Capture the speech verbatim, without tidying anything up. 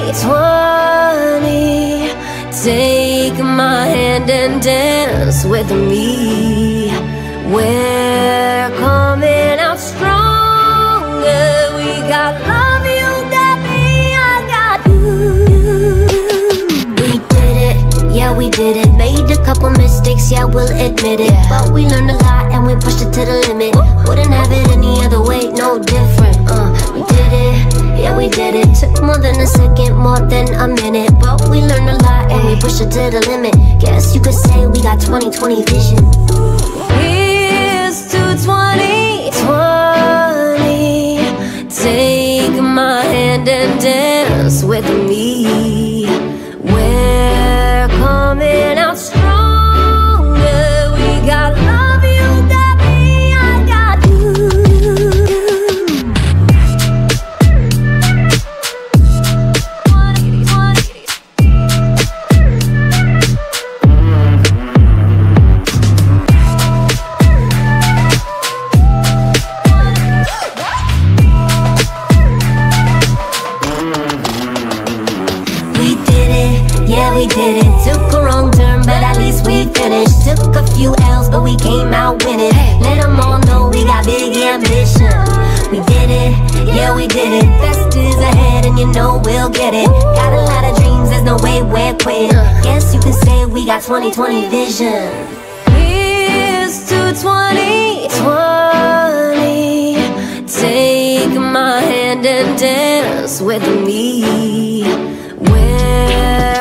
twenty. Take my hand and dance with me. We're coming out stronger. We got love, you got me, I got you. We did it, yeah we did it. Made a couple mistakes, yeah we'll admit it. But we learned a lot and we pushed it to the limit. Wouldn't have it any other way, no different. Uh, we did it, yeah we did it. Took more than a second, more than a minute. But we learned a lot and we pushed it to the limit. Guess you could say we got twenty twenty vision. Here's to twenty twenty. Take my hand and dance with me. We're coming out stronger. We got love, you got me, I got you. Yeah, we did it. Took a wrong turn, but at least we finished. Took a few L's, but we came out winning. Let them all know we got big ambition. We did it, yeah we did it. Best is ahead and you know we'll get it. Got a lot of dreams, there's no way we're quitting. Guess you could say we got twenty twenty vision. Here's to twenty twenty. Take my hand and dance with me. We're